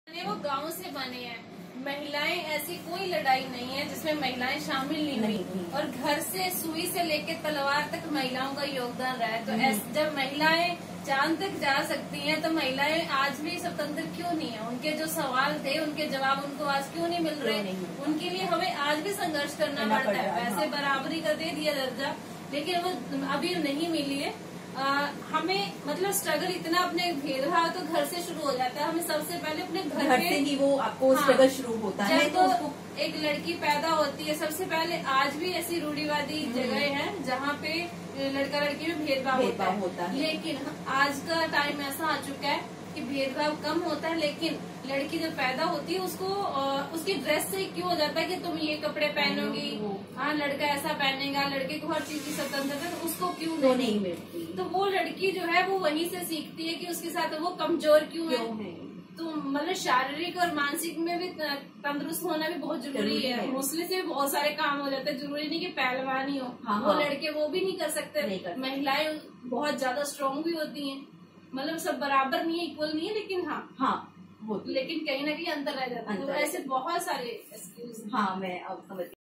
वो गांव से बने हैं। महिलाएं ऐसी कोई लड़ाई नहीं है जिसमें महिलाएं शामिल नहीं हुई और घर से सुई से लेकर तलवार तक महिलाओं का योगदान रहा है। तो जब महिलाएं चांद तक जा सकती हैं तो महिलाएं आज भी स्वतंत्र क्यों नहीं है? उनके जो सवाल थे उनके जवाब उनको आज क्यों नहीं मिल रहे? उनके लिए हमें आज भी संघर्ष करना पड़ता है। वैसे बराबरी का दे दिया दर्जा, लेकिन वो अभी नहीं मिली है। हमें मतलब स्ट्रगल इतना अपने भेदभाव तो घर से शुरू हो जाता है। हमें सबसे पहले अपने घर से ही वो आपको स्ट्रगल शुरू होता है। तो एक लड़की पैदा होती है, सबसे पहले आज भी ऐसी रूढ़िवादी जगह है जहाँ पे लड़का लड़की में भेदभाव होता है। लेकिन आज का टाइम ऐसा आ चुका है कि भेदभाव कम होता है, लेकिन लड़की जब पैदा होती है उसको उसकी ड्रेस से क्यों हो जाता है कि तुम ये कपड़े पहनोगी, हाँ लड़का ऐसा पहनेगा, लड़के को हर चीज की स्वतंत्रता, तो उसको क्यों नहीं मिलती? तो वो लड़की जो है वो वहीं से सीखती है कि उसके साथ वो कमजोर क्यों है। तो मतलब शारीरिक और मानसिक में भी तंदुरुस्त होना भी बहुत जरूरी है। मुस्लिम से भी बहुत सारे काम हो जाते हैं, जरूरी नहीं कि पहलवान ही हो। वो लड़के वो भी नहीं कर सकते। महिलाएं बहुत ज्यादा स्ट्रांग भी होती हैं, मतलब सब बराबर नहीं है, इक्वल नहीं है, लेकिन लेकिन कहीं ना कहीं अंतर रह जाता है। तो ऐसे बहुत सारे एक्सक्यूज। हाँ, मैं अब समझ